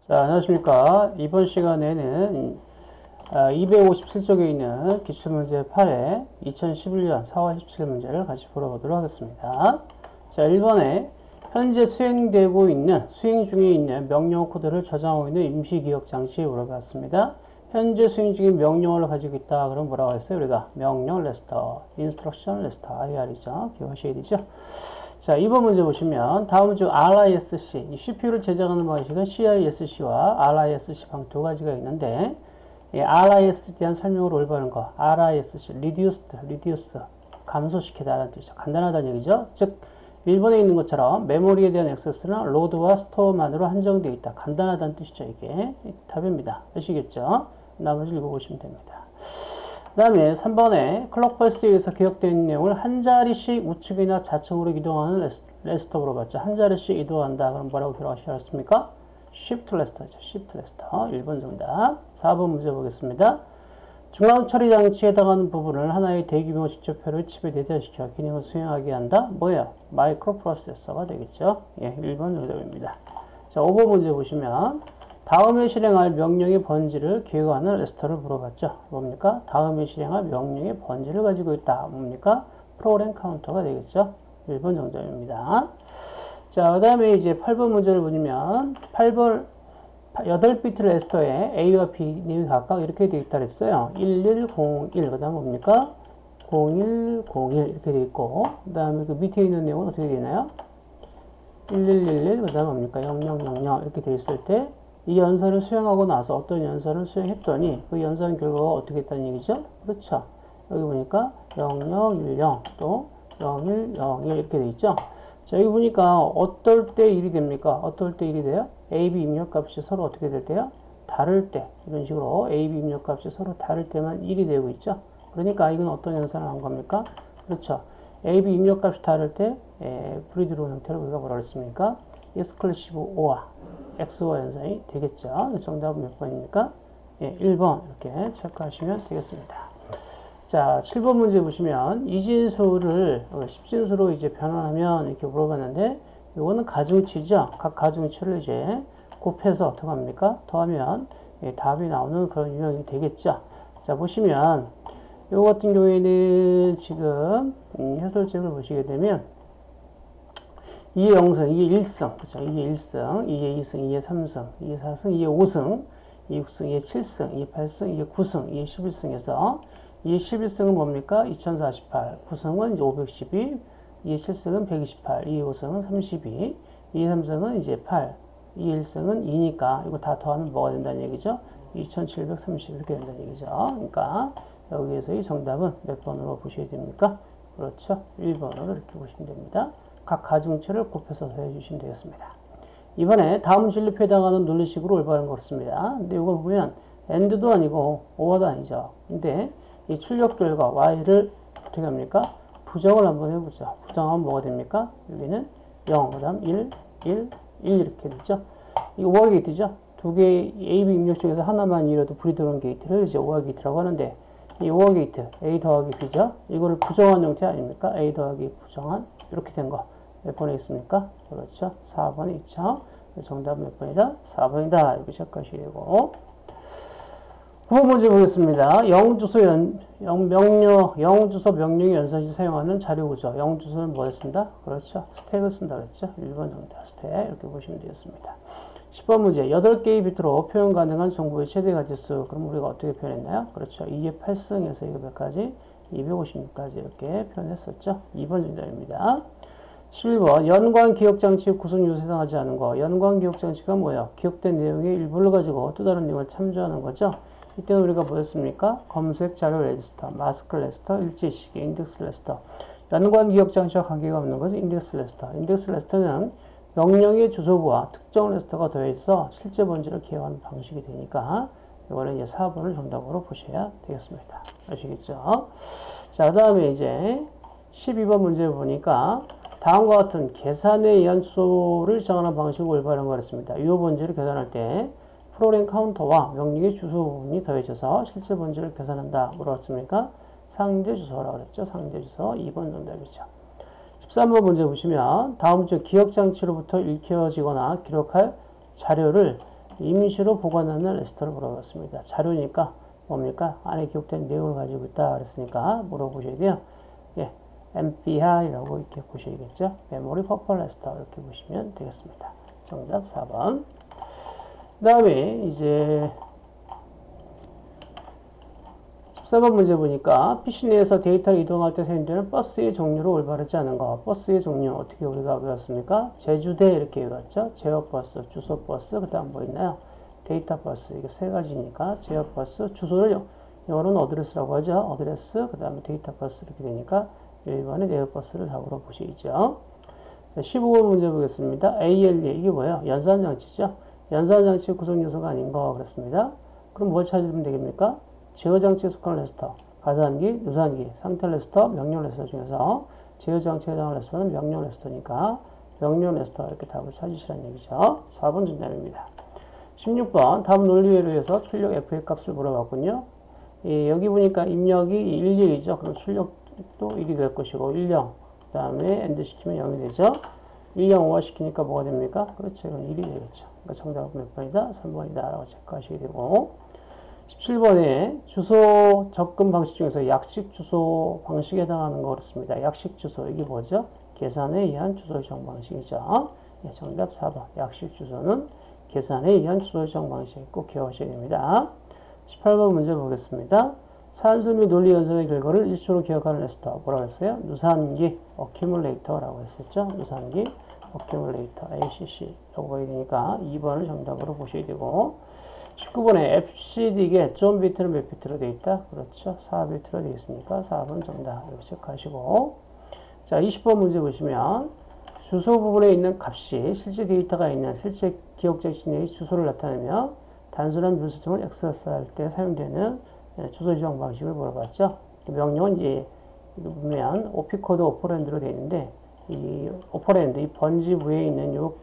자, 안녕하십니까. 이번 시간에는 257쪽에 있는 기출문제 8의 2011년 4월 17일 문제를 같이 풀어보도록 하겠습니다. 자, 1번에 현재 수행 중에 있는 명령 코드를 저장하고 있는 임시기억장치 물어봤습니다. 현재 수행 중인 명령어를 가지고 있다. 그럼 뭐라고 했어요? 우리가 명령 레스터, 인스트럭션 레스터, IR이죠. 기억하셔야 되죠. 자, 2번 문제 보시면 다음 중 RISC, 이 CPU를 제작하는 방식은 CISC와 RISC 방 두 가지가 있는데 RISC에 대한 설명으로 올바른 거, RISC, reduce, 감소시키다라는 뜻이죠. 간단하다는 얘기죠. 즉 1번에 있는 것처럼 메모리에 대한 액세스는 로드와 스토어만으로 한정되어 있다. 간단하다는 뜻이죠. 이게 답입니다. 아시겠죠? 나머지 읽어보시면 됩니다. 그 다음에 3번에 클럭펄스에 의해서 기억된 내용을 한 자리씩 우측이나 좌측으로 이동하는 레스터 물어봤죠. 한 자리씩 이동한다. 그럼 뭐라고 기록하셨습니까? Shift 레스터죠. Shift 레스터. 1번 정답. 4번 문제 보겠습니다. 중앙 처리 장치에 해당하는 부분을 하나의 대규모 직접표를 칩에 내재시켜 기능을 수행하게 한다. 뭐예요? 마이크로 프로세서가 되겠죠. 예, 1번 정답입니다. 자, 5번 문제 보시면 다음에 실행할 명령의 번지를 기억하는 레스터를 물어봤죠. 뭡니까? 다음에 실행할 명령의 번지를 가지고 있다. 뭡니까? 프로그램 카운터가 되겠죠. 1번 정답입니다. 자, 그 다음에 이제 8번 문제를 보면 8번 8비트 레스터에 A와 B님이 각각 이렇게 되어 있다 그랬어요. 1101, 그 다음 뭡니까? 0101 이렇게 되어 있고, 그 다음에 그 밑에 있는 내용은 어떻게 되나요? 1111, 그 다음 뭡니까? 0000 이렇게 되어 있을 때 이 연산을 수행하고 나서 어떤 연산을 수행했더니 그 연산 결과가 어떻게 했다는 얘기죠? 그렇죠. 여기 보니까 0010 또 0101 이렇게 되어 있죠. 자, 여기 보니까 어떨 때 1이 됩니까? 어떨 때 1이 돼요? A, B 입력값이 서로 어떻게 될 때요? 다를 때. 이런 식으로 A, B 입력값이 서로 다를 때만 1이 되고 있죠. 그러니까 이건 어떤 연산을 한 겁니까? 그렇죠. A, B 입력값이 다를 때 불이 들어오는 형태를 우리가 뭐라고 했습니까? exclusive or XOR 연산이 되겠죠. 정답은 몇 번입니까? 예, 1번 이렇게 체크하시면 되겠습니다. 자, 7번 문제 보시면 이진수를 10진수로 이제 변환하면 이렇게 물어봤는데 이거는 가중치죠. 각 가중치를 이제 곱해서 어떻게 합니까? 더하면 답이 나오는 그런 유형이 되겠죠. 자, 보시면 이거 같은 경우에는 지금 해설책을 보시게 되면 2의 0승, 2의 1승, 그렇죠? 2의 1승, 2의 2승, 2의 3승, 2의 4승, 2의 5승, 2의 6승, 2의 7승, 2의 8승, 2의 9승, 2의 11승에서 2의 11승은 뭡니까? 2048, 9승은 이제 512, 2의 7승은 128, 2의 5승은 32, 2의 3승은 이제 8, 2의 1승은 2니까 이거 다 더하면 뭐가 된다는 얘기죠? 2730 이렇게 된다는 얘기죠. 그러니까 여기에서의 정답은 몇 번으로 보셔야 됩니까? 그렇죠. 1번으로 이렇게 보시면 됩니다. 각 가중치를 곱해서 더해주시면 되겠습니다. 이번에 다음 진리표에 해당하는 논리식으로 올바른 것 같습니다. 근데 이거 보면 AND도 아니고 OR도 아니죠. 근데 이 출력 결과 Y를 어떻게 합니까? 부정을 한번 해보죠. 부정하면 뭐가 됩니까? 여기는 0, 그 다음 1, 1, 1 이렇게 되죠. 이 OR 게이트죠. 두 개의 AB 입력 중에서 하나만 이라도 불이 들어온 게이트를 이제 OR 게이트라고 하는데 이 OR 게이트 A 더하기 B죠. 이거를 부정한 형태 아닙니까? A 더하기 부정한 이렇게 된 거. 몇 번에 있습니까? 그렇죠. 4번에 있죠. 정답은 몇 번이다? 4번이다. 이렇게 체크하셔야 되고. 9번 문제 보겠습니다. 영주소 명령의 연산시 사용하는 자료 구조. 영주소는 뭐 쓴다? 그렇죠. 스택을 쓴다 그랬죠. 1번 정답 스택. 이렇게 보시면 되겠습니다. 10번 문제. 8개의 비트로 표현 가능한 정보의 최대 가지수. 그럼 우리가 어떻게 표현했나요? 그렇죠. 2의 8승에서 이거 몇 가지? 256까지 이렇게 표현했었죠. 2번 정답입니다. 11번 연관 기억장치 구성 요소에 해당하지 않은 거. 연관 기억장치가 뭐예요? 기억된 내용의 일부를 가지고 또 다른 내용을 참조하는 거죠. 이때는 우리가 뭐였습니까? 검색 자료 레지스터, 마스크 레지스터, 일지시계, 인덱스 레지스터. 연관 기억장치와 관계가 없는 것은 인덱스 레지스터. 인덱스 레지스터는 명령의 주소부와 특정 레지스터가 더해서 실제 번지를 기억하는 방식이 되니까 이거는 이제 4번을 정답으로 보셔야 되겠습니다. 아시겠죠? 자, 그 다음에 이제 12번 문제 보니까 다음과 같은 계산에 의한 주소를 정하는 방식을 올바른 거였습니다. 이 번지를 계산할 때 프로그램 카운터와 명령의 주소 부분이 더해져서 실제 번지를 계산한다. 뭐라고 상대 주소라고 그랬죠. 상대 주소 2번 정답이죠. 13번 문제 보시면 다음 중 기억장치로부터 읽혀지거나 기록할 자료를 임시로 보관하는 레지스터를 물어봤습니다. 자료니까 뭡니까? 안에 기록된 내용을 가지고 있다 그랬으니까 물어보셔야 돼요. 예, MPI라고 이렇게 보셔야겠죠. 메모리 퍼플 레지스터 이렇게 보시면 되겠습니다. 정답 4번. 그 다음에 이제 14번 문제 보니까 PC 내에서 데이터를 이동할 때 사용되는 버스의 종류를 올바르지 않은 거. 버스의 종류 어떻게 우리가 외웠습니까? 제주대 이렇게 외웠죠. 제어버스, 주소버스, 그 다음 뭐 있나요? 데이터 버스. 이게 세 가지니까 제어버스, 주소를 영어로는 어드레스라고 하죠. 어드레스, 그 다음에 데이터 버스 이렇게 되니까 1번의 네오버스를 답으로 보시죠. 15번 문제 보겠습니다. ALE 이게 뭐예요? 연산장치죠. 연산장치 구성 요소가 아닌 거 그랬습니다. 그럼 뭘 찾으면 되겠습니까? 제어장치에 속하는 레지스터, 가산기, 유산기, 상태 레지스터, 명령 레지스터 중에서 제어장치에 해당하는 레지스터는 명령 레지스터니까 명령 레지스터 이렇게 답을 찾으시라는 얘기죠. 4번 정답입니다. 16번 다음 논리에 의해서 출력 F의 값을 물어봤군요. 여기 보니까 입력이 11이죠. 그럼 출력도 1이 될 것이고 10, 그 다음에 엔드 시키면 0이 되죠. 10, 5화 시키니까 뭐가 됩니까? 그렇죠. 이건 1이 되겠죠. 그러니까 정답은 몇 번이다? 3번이다 라고 체크하시게 되고 17번에 주소 접근 방식 중에서 약식 주소 방식에 해당하는 거 그렇습니다. 약식 주소 이게 뭐죠? 계산에 의한 주소 지정 방식이죠. 예, 정답 4번. 약식 주소는 계산에 의한 주소 지정 방식 꼭 기억하셔야 됩니다. 18번 문제 보겠습니다. 산술 및 논리 연산의 결과를 일시적으로 기억하는 레지스터 뭐라고 했어요? 누산기 어큐뮬레이터라고 했었죠. 누산기 어큐뮬레이터 ACC라고 보여야 되니까 2번을 정답으로 보셔야 되고 19번에 FCD에 좀 비트로 몇 비트로 되어 있다? 그렇죠. 4비트로 되어 있으니까 4번 정답 이렇게 체크하시고 자 20번 문제 보시면 주소 부분에 있는 값이 실제 데이터가 있는 실제 기억장치 내의 주소를 나타내며 단순한 묘수통을 액세스할 때 사용되는 주소 지정 방식을 물어봤죠. 명령은 이제 보면 오피코드 오퍼랜드로 되어 있는데 이 오퍼랜드, 이 번지 위에 있는 이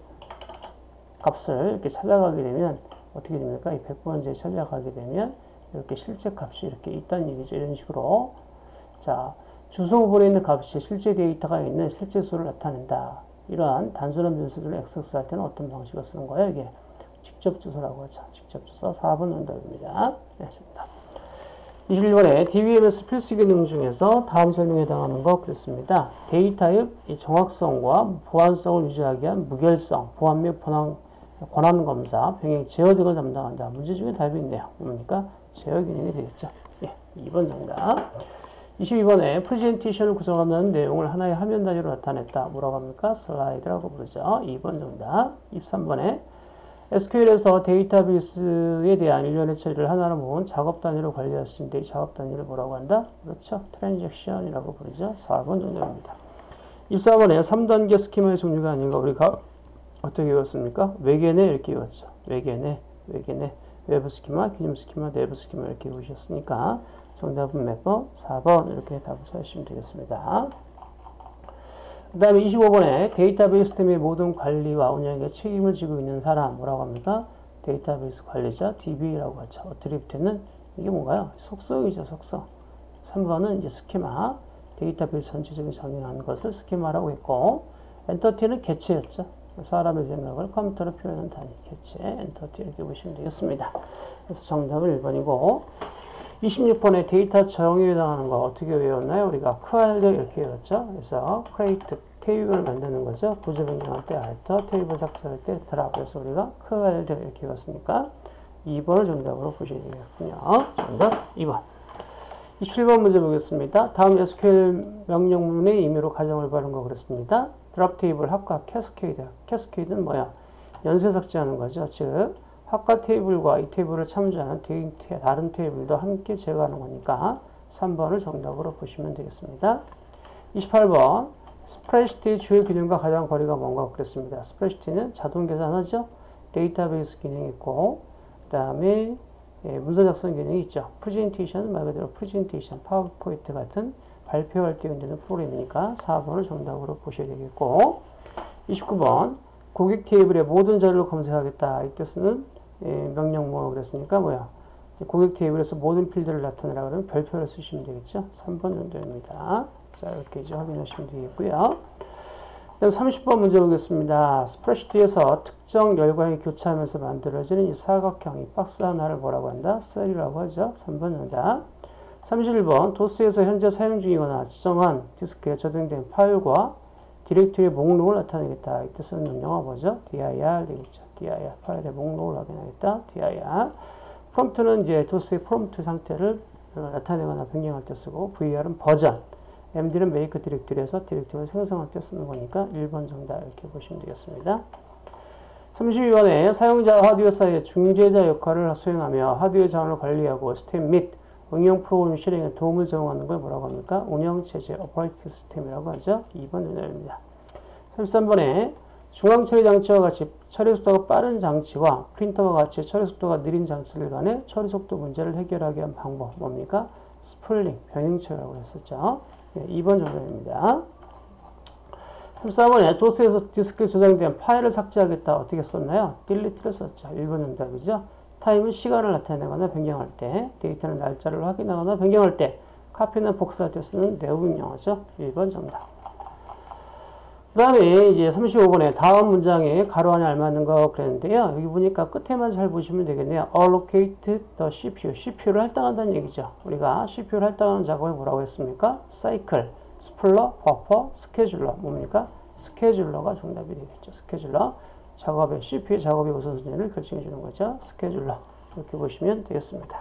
값을 이렇게 찾아가게 되면 어떻게 됩니까? 이 100번지에 찾아가게 되면 이렇게 실제 값이 이렇게 있다는 얘기죠. 이런 식으로. 자, 주소 부분에 있는 값이 실제 데이터가 있는 실제 수를 나타낸다. 이러한 단순한 변수들을 액세스할 때는 어떤 방식을 쓰는 거예요? 이게 직접 주소라고 하죠. 직접 주소 4번 정답입니다. 네, 정답. 21번에 DBMS 필수 기능 중에서 다음 설명에 해당하는 거 그랬습니다. 데이터의 정확성과 보안성을 유지하기 위한 무결성, 보안 및 권한 검사, 병행 제어 등을 담당한다. 문제 중에 답이 있네요. 뭡니까? 제어 기능이 되겠죠. 예, 2번 정답. 22번에 프레젠테이션을 구성하는 내용을 하나의 화면 단위로 나타냈다. 뭐라고 합니까? 슬라이드라고 부르죠. 2번 정답. 23번에 SQL에서 데이터베이스에 대한 일련의 처리를 하나로 모은 작업 단위로 관리할 수 있는데 이 작업 단위를 뭐라고 한다? 그렇죠. 트랜잭션이라고 부르죠. 4번 정답입니다. 24번에 3단계 스키마의 종류가 아닌 거 우리가 어떻게 외웠습니까? 외계내 이렇게 외웠죠. 외계내, 외부 스키마, 기념 스키마, 내부 스키마 이렇게 외우셨으니까 정답은 몇 번? 4번 이렇게 답을 찾으시면 되겠습니다. 그 다음에 25번에 데이터베이스 시스템의 모든 관리와 운영에 책임을 지고 있는 사람 뭐라고 합니까? 데이터베이스 관리자 DB라고 하죠. 어트리뷰트는 이게 뭔가요? 속성이죠. 속성. 3번은 이제 스키마, 데이터베이스 전체적인 정의하는 것을 스키마라고 했고 엔터티는 개체였죠. 사람의 생각을 컴퓨터로 표현한 단위, 개체, 엔터티 이렇게 보시면 되겠습니다. 그래서 정답은 1번이고 26번에 데이터 정의에 해당하는 거 어떻게 외웠나요? 우리가 크알드 이렇게 외웠죠. 그래서 크레이트, 테이블을 만드는 거죠. 구조 변경할 때 알터, 테이블 삭제할 때 드랍. 그래서 우리가 크알드 이렇게 외웠으니까 2번을 정답으로 보셔야 되겠군요. 정답 2번. 27번 문제 보겠습니다. 다음 SQL 명령문의 임의로 가정을 바른 거 그랬습니다. 드랍 테이블, 합과, 캐스케이드. 캐스케이드는 뭐야? 연쇄 삭제하는 거죠. 즉 합과 테이블과 이 테이블을 참조하는 다른 테이블도 함께 제거하는 거니까 3번을 정답으로 보시면 되겠습니다. 28번 스프레시트의 주요 기능과 가장 거리가 뭔가 그랬습니다. 스프레시트는 자동 계산하죠. 데이터베이스 기능이 있고 그 다음에 문서 작성 기능이 있죠. 프레젠테이션은 말 그대로 프레젠테이션, 파워포인트 같은 발표할 때 연되는 프로그램이니까 4번을 정답으로 보셔야 되겠고 29번 고객 테이블의 모든 자료를 검색하겠다. 이 뜻은 명령 뭐 그랬으니까 뭐야? 고객 테이블에서 모든 필드를 나타내라 그러면 별표를 쓰시면 되겠죠. 3번 정도입니다. 자, 이렇게 이제 확인하시면 되겠고요. 30번 문제 보겠습니다. 스프레시트에서 특정 열광이 교차하면서 만들어지는 이 사각형, 이 박스 하나를 뭐라고 한다? 셀이라고 하죠. 3번 정답. 31번 도스에서 현재 사용 중이거나 지정한 디스크에 저장된 파일과 디렉토리의 목록을 나타내겠다. 이때 쓰는 명령어 뭐죠? dir 되겠죠. dir 파일의 목록을 확인하겠다. dir. 프롬프트는 이제 도스의 프롬프트 상태를 나타내거나 변경할 때 쓰고 vr은 버전, md는 make 디렉토리에서 디렉토리를 생성할 때 쓰는 거니까 1번 정답 이렇게 보시면 되겠습니다. 32번에 사용자와 하드웨어 사이의 중재자 역할을 수행하며 하드웨어 자원을 관리하고 시스템 및 응용 프로그램 실행에 도움을 제공하는 걸 뭐라고 합니까? 운영체제, 오퍼레이팅 시스템이라고 하죠. 2번 정답입니다. 33번에 중앙 처리 장치와 같이 처리 속도가 빠른 장치와 프린터와 같이 처리 속도가 느린 장치들 간의 처리 속도 문제를 해결하기 위한 방법 뭡니까? 스플링, 변형 처리라고 했었죠. 네, 2번 정답입니다. 34번에 도스에서 디스크에 저장된 파일을 삭제하겠다. 어떻게 썼나요? delete를 썼죠. 1번 정답이죠. 타임은 시간을 나타내거나 변경할 때, 데이터는 날짜를 확인하거나 변경할 때, 카피나 복사할 때 쓰는 내부 명령어죠. 1번 정답. 그 다음에 이제 35번에 다음 문장에 가로 안에 알맞는 거 그랬는데요. 여기 보니까 끝에만 잘 보시면 되겠네요. allocate the CPU. CPU를 할당한다는 얘기죠. 우리가 CPU를 할당하는 작업을 뭐라고 했습니까? cycle, 스플러, 버퍼, 스케줄러. 뭡니까? 스케줄러가 정답이 되겠죠. 스케줄러. 작업의 CPU 작업의 우선순위를 결정해 주는 거죠. 스케줄러. 이렇게 보시면 되겠습니다.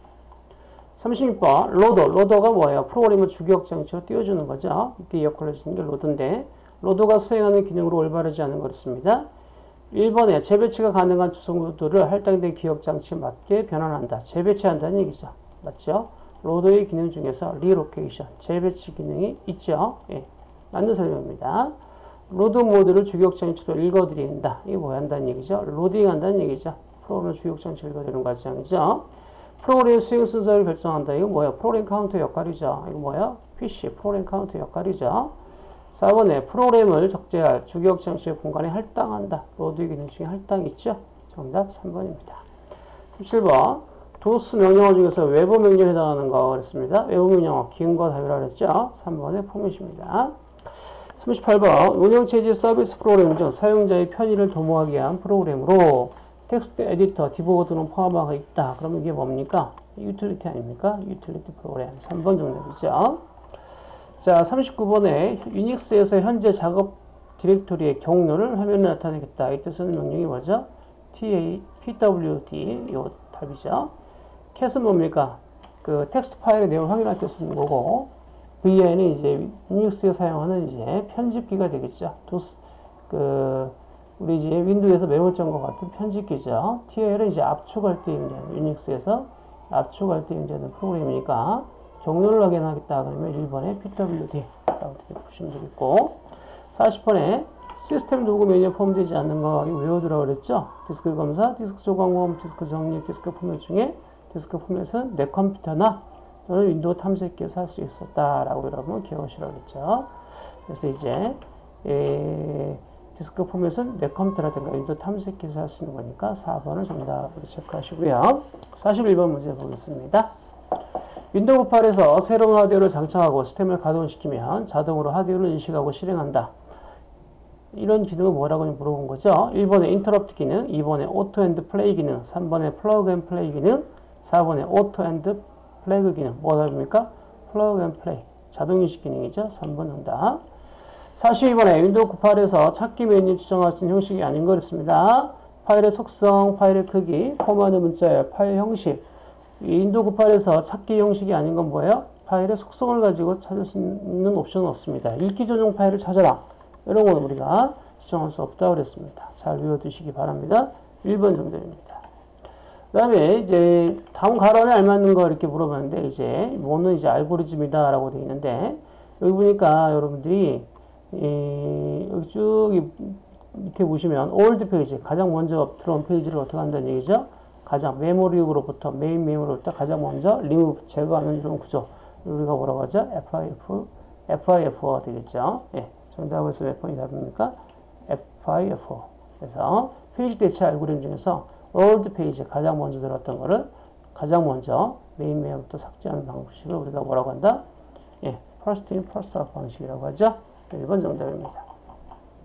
36번 로더가 뭐예요? 프로그램을 주기억 장치로 띄워주는 거죠. 이때 역할을 해주는 게 로더인데 로더가 수행하는 기능으로 올바르지 않은 것입니다. 1번에 재배치가 가능한 주소들을 할당된 기억 장치에 맞게 변환한다. 재배치한다는 얘기죠. 맞죠? 로더의 기능 중에서 리로케이션, 재배치 기능이 있죠. 예, 맞는 설명입니다. 로드 모드를 주기억 장치로 읽어드린다. 이게 뭐 한다는 얘기죠? 로딩 한다는 얘기죠. 프로그램 주기억 장치를 읽어드리는 과정이죠. 프로그램 수행 순서를 결정한다. 이거 뭐예요? 프로그램 카운터 역할이죠. 이거 뭐예요? PC, 프로그램 카운터 역할이죠. 4번에 프로그램을 적재할 주기억 장치의 공간에 할당한다. 로드 기능 중에 할당 있죠? 정답 3번입니다. 17번 도스 명령어 중에서 외부 명령에 해당하는 거 그랬습니다. 외부 명령어 기능과 답이라고 했죠? 3번의 포맷입니다. 38번 운영체제 서비스 프로그램 중 사용자의 편의를 도모하기 위한 프로그램으로 텍스트 에디터, 디버거 등은 포함하고 있다. 그러면 이게 뭡니까? 유틸리티 아닙니까? 유틸리티 프로그램. 3번 정답이죠. 자, 39번에 유닉스에서 현재 작업 디렉토리의 경로를 화면에 나타내겠다. 이때 쓰는 명령이 뭐죠? pwd, 요 답이죠. cat은 뭡니까? 그 텍스트 파일의 내용을 확인할 때 쓰는 거고, vin은 이제 유닉스에 사용하는 이제 편집기가 되겠죠. 우리 이제 윈도우에서 메모장과 같은 편집기죠. TL은 이제 압축할 때 용되는, 유닉스에서 압축할 때 용되는 프로그램이니까 경로를 확인하겠다 그러면 1번에 pwd라고 보시면 되겠고, 40번에 시스템 도구 메뉴에 포함되지 않는 거 이거 외워두라고 그랬죠. 디스크 검사, 디스크 조각모음, 디스크 정리, 디스크 포맷 중에 디스크 포맷은 내 컴퓨터나 또는 윈도우 탐색기에서 할 수 있었다라고 여러분 기억하시라고 그랬죠. 그래서 이제 디스크 포맷은 내 컴퓨터라든가 윈도우 탐색기에서 할 수 있는 거니까 4번을 정답으로 체크하시고요. 41번 문제 보겠습니다. 윈도우 98에서 새로운 하드웨어를 장착하고 시스템을 가동시키면 자동으로 하드웨어를 인식하고 실행한다. 이런 기능은 뭐라고 물어본 거죠? 1번에 인터럽트 기능, 2번에 오토 앤드 플레이 기능, 3번에 플러그 앤 플레이 기능, 4번에 오토 앤드 플래그 기능. 뭐가 답입니까? 플러그 앤 플레이. 자동인식 기능이죠. 3번 정답. 42번에 윈도우 98에서 찾기 메뉴 지정할 수 있는 형식이 아닌 거였습니다. 파일의 속성, 파일의 크기, 포함하는 문자열, 파일 형식. 윈도우 98에서 찾기 형식이 아닌 건 뭐예요? 파일의 속성을 가지고 찾을 수 있는 옵션은 없습니다. 읽기 전용 파일을 찾아라. 이런 건 우리가 지정할 수 없다고 그랬습니다. 잘 외워두시기 바랍니다. 1번 정답입니다. 그 다음에 이제 다음 가로안에 알맞는 거 이렇게 물어봤는데 이제 뭐는 이제 알고리즘이다 라고 되어 있는데 여기 보니까 여러분들이 여기 쭉 밑에 보시면 올드 페이지 가장 먼저 들어온 페이지를 어떻게 한다는 얘기죠? 가장 메모리로부터 메인 메모리부터 가장 먼저 리무브 제거하는 이런 구조 우리가 뭐라고 하죠? FIFO가 되겠죠. 예, 정답에서 몇 번이 답입니까? FIFO. 그래서 페이지 대체 알고리즘 중에서 올드 페이지 가장 먼저 들었던 거를 가장 먼저 메인 메모부터 삭제하는 방식을 우리가 뭐라고 한다? 예, first in first out 방식이라고 하죠. 1번 정답입니다.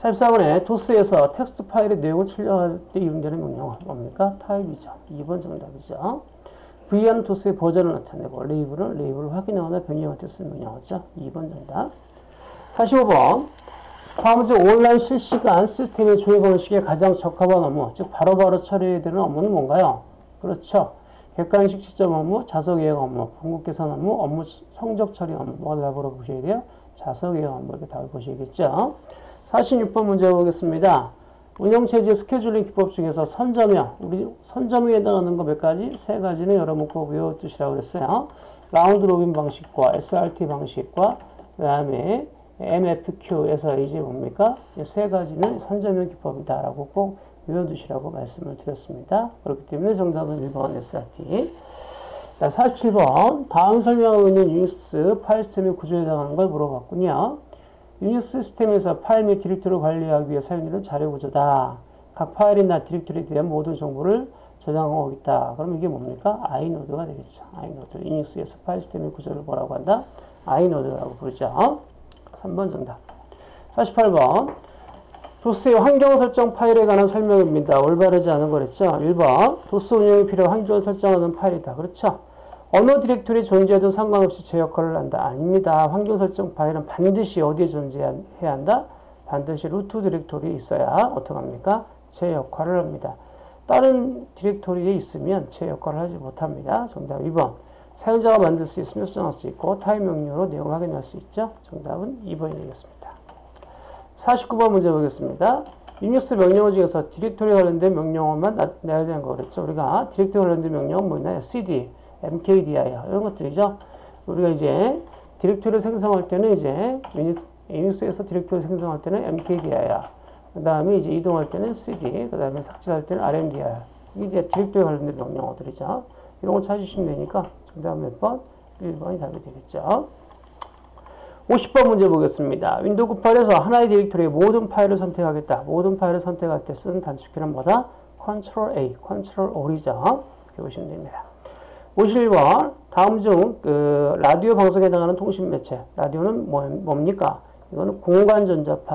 44번에 도스에서 텍스트 파일의 내용을 출력할 때 이용되는 명령은 뭡니까? 타입이죠. 2번 정답이죠. V하는 도스의 버전을 나타내고 레이블을 확인하거나 변경할 때 쓰는 명령어죠. 2번 정답. 45번 다음 중 온라인 실시간 시스템의 조회 방식에 가장 적합한 업무, 즉 바로바로 처리해야 되는 업무는 뭔가요? 그렇죠. 객관식 시점 업무, 자석예약 업무, 번국계산 업무, 업무 성적 처리 업무. 뭐가 답으로 보셔야 돼요? 자석예약 업무 이렇게 답을 보셔야겠죠. 46번 문제 보겠습니다. 운영체제 스케줄링 기법 중에서 선점형, 우리 선점형에 해당하는 거 몇 가지? 세 가지는 여러 문법 외워두시라고 그랬어요. 라운드 로빈 방식과 SRT 방식과 그 다음에 MFQ에서 이제 뭡니까? 이 세 가지는 선점형 기법이다라고 꼭 외워두시라고 말씀을 드렸습니다. 그렇기 때문에 정답은 1번 SRT. 자, 47번 다음 설명하고 있는 유닉스 파일 시스템의 구조에 해당하는 걸 물어봤군요. 유닉스 시스템에서 파일 및 디렉토리를 관리하기 위해 사용되는 자료 구조다. 각 파일이나 디렉토리에 대한 모든 정보를 저장하고 있다. 그럼 이게 뭡니까? 아이노드가 되겠죠. 아이노드. 유닉스에서 파일 시스템의 구조를 뭐라고 한다? 아이노드라고 부르죠. 3번 정답. 48번 도스의 환경 설정 파일에 관한 설명입니다. 올바르지 않은 거랬죠. 1번 도스 운영에 필요한 환경을 설정하는 파일이다. 그렇죠. 어느 디렉토리 존재해도 상관없이 제 역할을 한다. 아닙니다. 환경 설정 파일은 반드시 어디에 존재해야 한다? 반드시 루트 디렉토리에 있어야 어떻게 합니까? 제 역할을 합니다. 다른 디렉토리에 있으면 제 역할을 하지 못합니다. 정답 2번. 사용자가 만들 수 있으면 수정할 수 있고 타입 명령으로 내용을 확인할 수 있죠. 정답은 2번이 되겠습니다. 49번 문제 보겠습니다. 유닉스 명령어 중에서 디렉토리 관련된 명령어만 내야 되는 거 그랬죠. 우리가 디렉토리 관련된 명령어는 뭐 있나요? cd, mkdir 이런 것들이죠. 우리가 이제 디렉토리를 생성할 때는 이제 유닉스에서 디렉토리 생성할 때는 mkdir, 그 다음에 이제 이동할 때는 cd, 그 다음에 삭제할 때는 rmdir. 이게 이제 디렉토리 관련된 명령어들이죠. 이런 거 찾으시면 되니까 정답 몇 번? 1번이 답이 되겠죠. 50번 문제 보겠습니다. 윈도우 98에서 하나의 디렉토리의 모든 파일을 선택하겠다. 모든 파일을 선택할 때 쓰는 단축키는 뭐다? Ctrl A, Ctrl O이죠. 이렇게 보시면 됩니다. 51번 다음 중 라디오 방송에 해당하는 통신 매체. 라디오는 뭡니까? 이거는 공간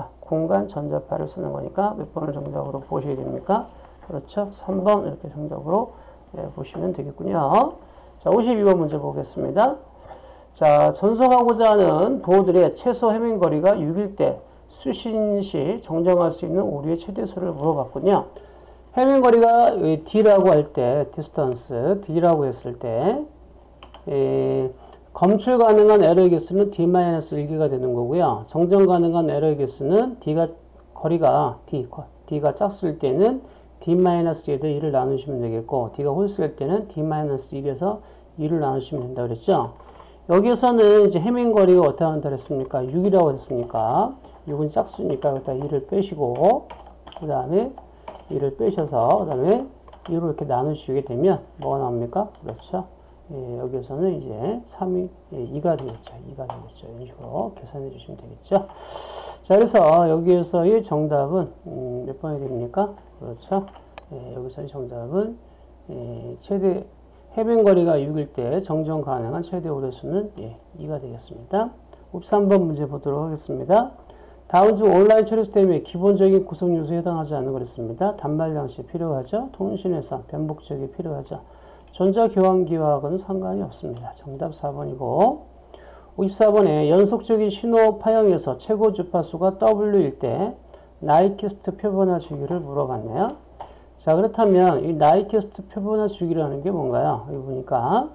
전자파를 쓰는 거니까 몇 번을 정답으로 보셔야 됩니까? 그렇죠. 3번 이렇게 정답으로 보시면 되겠군요. 자, 52번 문제 보겠습니다. 자, 전송하고자 하는 부호들의 최소 해밍 거리가 6일 때 수신 시 정정할 수 있는 오류의 최대수를 물어봤군요. 해밍 거리가 D라고 할 때, distance, D라고 했을 때, 검출 가능한 에러의 개수는 D-1개가 되는 거고요. 정정 가능한 에러의 개수는 D가 짝수일 때는 D-1에다 2를 나누시면 되겠고, D가 홀수일 때는 D-1에서 2를 나누시면 된다 그랬죠. 여기서는 이제 해밍 거리가 어떻게 한다 그랬습니까? 6이라고 했으니까 6은 짝수니까 여기다 2를 빼시고 그 다음에 2를 빼셔서 그 다음에 2로 이렇게 나누시게 되면 뭐가 나옵니까? 그렇죠. 여기서는 이제 3이 2가 되겠죠. 2가 되겠죠. 이런 식으로 계산해 주시면 되겠죠. 자, 그래서 여기에서의 정답은 몇 번이 됩니까? 그렇죠. 여기서의 정답은 최대 해변 거리가 6일 때 정정 가능한 최대 오류수는 2가 되겠습니다. 53번 문제 보도록 하겠습니다. 다음 중 온라인 처리 시스템의 기본적인 구성 요소에 해당하지 않는 거랬습니다. 단말 장치 필요하죠. 통신회선, 변복적이 필요하죠. 전자교환기하고는 상관이 없습니다. 정답 4번이고 54번에 연속적인 신호 파형에서 최고 주파수가 W일 때 나이키스트 표본화 주기를 물어봤네요. 자, 그렇다면 이 나이키스트 표본화 주기라는 게 뭔가요? 여기 보니까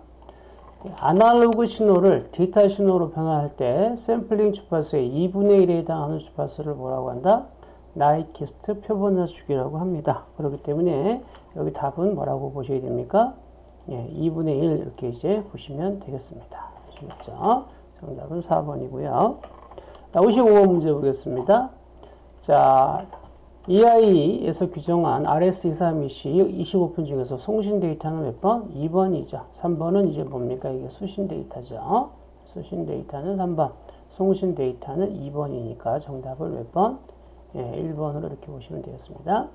아날로그 신호를 디지털 신호로 변화할 때 샘플링 주파수의 2분의 1에 해당하는 주파수를 뭐라고 한다? 나이키스트 표본화 주기라고 합니다. 그렇기 때문에 여기 답은 뭐라고 보셔야 됩니까? 2분의 1 이렇게 이제 보시면 되겠습니다. 아시겠죠? 정답은 4번이고요. 자, 55번 문제 보겠습니다. 자, EI에서 규정한 RS232C 25분 중에서 송신 데이터는 몇 번? 2번이죠. 3번은 이제 뭡니까? 이게 수신 데이터죠. 수신 데이터는 3번, 송신 데이터는 2번이니까 정답을 몇 번? 1번으로 이렇게 보시면 되겠습니다.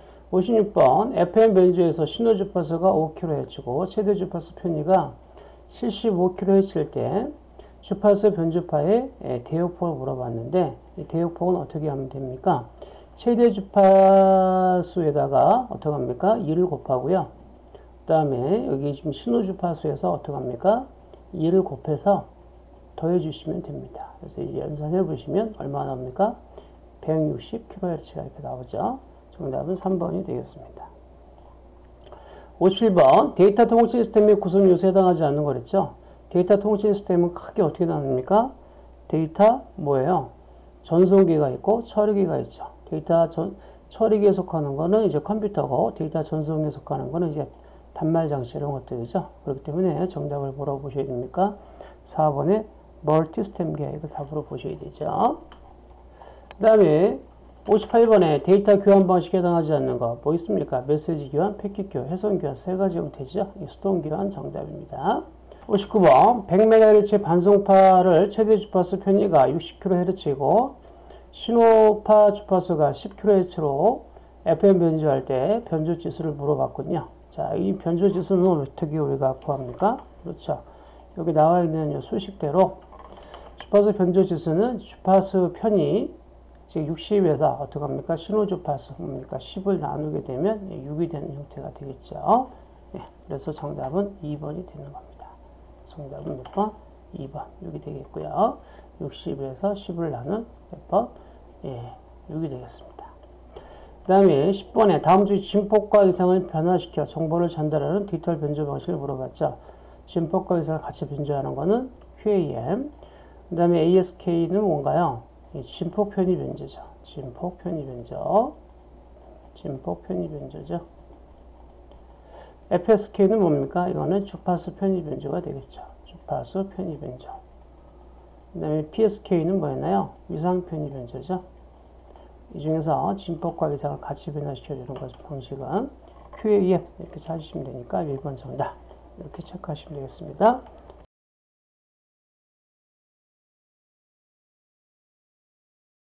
56번 FM 변조에서 신호 주파수가 5kHz고 최대 주파수 편의가 75kHz일 때 주파수 변주파의 대역폭을 물어봤는데 이 대역폭은 어떻게 하면 됩니까? 최대 주파수에다가 어떻게 합니까? 2를 곱하고요. 그 다음에 여기 지금 신호 주파수에서 어떻게 합니까? 2를 곱해서 더해 주시면 됩니다. 그래서 이제 연산해 보시면 얼마 나옵니까? 160kHz가 이렇게 나오죠. 정답은 3번이 되겠습니다. 57번 데이터 통치 시스템의 구성 요소에 해당하지 않는 거랬죠. 데이터 통치 시스템은 크게 어떻게 나눕니까? 데이터 뭐예요? 전송기가 있고 처리기가 있죠. 데이터 처리기에 속하는 거는 이제 컴퓨터고 데이터 전송기에 속하는 거는 이제 단말 장치 이런 것들이죠. 그렇기 때문에 정답을 뭐라고 보셔야 됩니까? 4번에 멀티 시스템 계획을 답으로 보셔야 되죠. 그 다음에 58번에 데이터 교환 방식에 해당하지 않는 거 뭐 있습니까? 메시지 교환, 패킷 교환, 해송 교환 세 가지 형태죠. 수동 교환 정답입니다. 59번 100MHz의 반송파를 최대 주파수 편의가 60kHz이고 신호파 주파수가 10kHz로 FM 변조할 때 변조 지수를 물어봤군요. 자, 이 변조 지수는 어떻게 우리가 구합니까? 그렇죠. 여기 나와 있는 소식대로 주파수 변조 지수는 주파수 편이 즉 60에서 어떻게 합니까? 신호 주파수 뭡니까? 10을 나누게 되면 6이 되는 형태가 되겠죠. 네, 그래서 정답은 2번이 되는 겁니다. 정답은 몇 번? 2번. 6이 되겠고요. 60에서 10을 나눈 몇 번? 예, 6이 되겠습니다. 그 다음에 10번에 다음 중 진폭과 이상을 변화시켜 정보를 전달하는 디지털 변조 방식을 물어봤죠. 진폭과 이상을 같이 변조하는 거는 QAM. 그 다음에 ASK는 뭔가요? 진폭 편의 변조죠. 진폭 편의 변조. 진폭 편의 변조죠. FSK는 뭡니까? 이거는 주파수 편의 변조가 되겠죠. 주파수 편의 변조. 그 다음에 PSK는 뭐였나요? 위상 편의 변조죠. 이 중에서 진폭과 위상을 같이 변화시켜주는 방식은 QAM 이렇게 찾으시면 되니까 1번 정답 이렇게 체크하시면 되겠습니다.